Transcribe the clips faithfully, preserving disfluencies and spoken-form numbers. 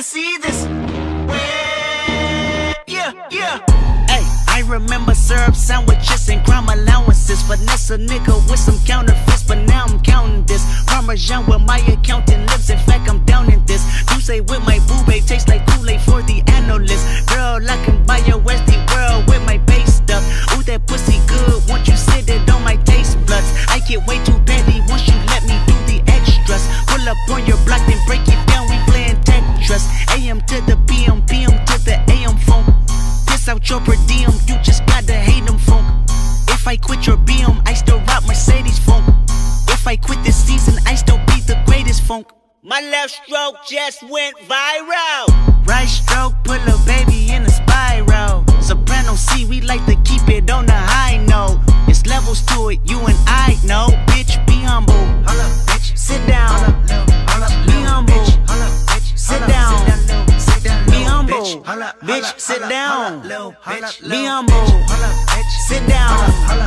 see this. Yeah, yeah. Hey, I remember syrup sandwiches and crime allowances. Finesse a nigga with some counterfeits, but now I'm counting this. Parmesan where my accountant lives, in fact I'm down in this. You say with my boo babe, tastes like Kool-Aid for the analyst. Girl, I can buy your Westie world with my base stuff. Ooh, that pussy good, won't you sit it on my taste buds? I get way too petty once you let me do the extras. Pull up on your block, then break it down, we playing Tetris. A M to the P M, P M to the A M phone. Piss out your per diem, you just gotta hate them funk. If I quit your B M, I still rock Mercedes funk. If I quit this season, I still be the greatest funk. My left stroke just went viral. Right stroke, put a baby in a spiral. Soprano C, we like to keep it on the high note. It's levels to it, you and I know. Bitch, be humble. Hold up, bitch. Sit down. Be humble. Sit down. Be humble. Bitch, sit down. Be humble. Sit down.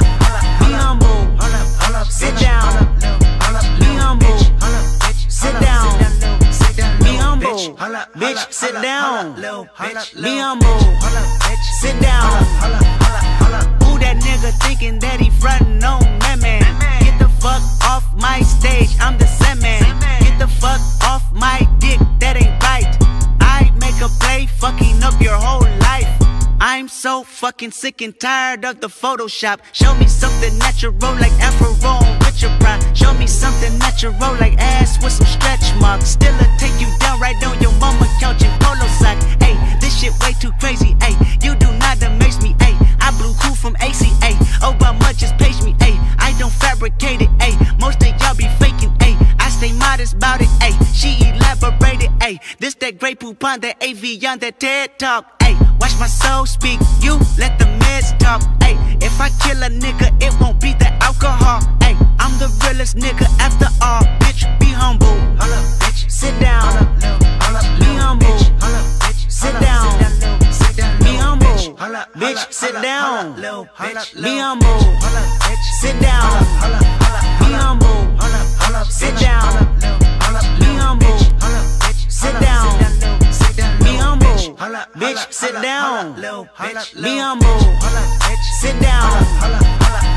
Be humble. Sit down. Be humble. Sit down. Be humble. Bitch, sit down. Be humble. Sit down. Who that nigga thinking that he frontin' on that man? Get the fuck off my stage, I'm the Sandman. Get the fuck off my dick, that ain't right. I make a play, fucking up your whole life. I'm so fucking sick and tired of the Photoshop. Show me something natural like Afro with your pride. Show me something natural like ass with some stretch marks. Still a take you down right on your mama couch in polo sock. Ayy, this shit way too crazy. Ayy, you do not amaze me. Ayy, I blew cool from A C A. Obama just page me. Ayy, I don't fabricate it. Ayy, most of y'all be faking. Ayy, I stay modest about it. Ayy, she elaborated. Ayy, this that Grey Poupon, that A V on that TED Talk. Ayy, watch my soul speak, you let the meds talk. Ayy, if I kill a nigga, it won't be the alcohol. Ayy, I'm the realest nigga after all. Bitch, be humble. Hold up, bitch. Sit down. Be humble. Sit down. Be humble. Bitch, sit down. Be humble. Sit down. Be humble. Sit down. Be humble. Sit down. Be humble. Bitch, sit down. Be humble. Sit down.